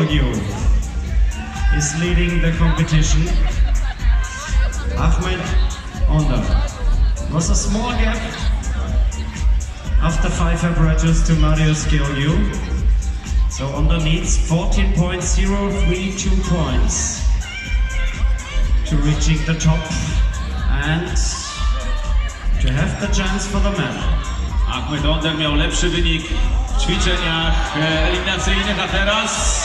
Georgiou is leading the competition. Ahmed Onder. Was a small gap after 5 apparatus to Marius Georgiou. So Onder needs 14.032 points to reaching the top and to have the chance for the medal. Ahmed Onder miał lepszy wynik w ćwiczeniach eliminacyjnych, a teraz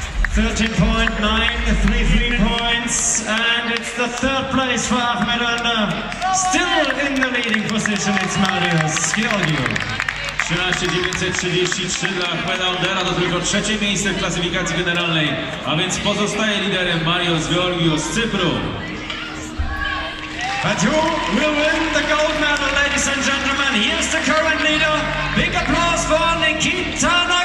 13.933 points, and it's the third place for Ahmed Onder. Still in the leading position, it's Marius Georgiou. 13.933 dla Ahmeda Ondera, to tylko trzecie miejsce w klasyfikacji generalnej, a więc pozostaje liderem Marius Georgiou z Cypru. But who will win the gold medal, ladies and gentlemen? Here's the current leader. Big applause for Nikita.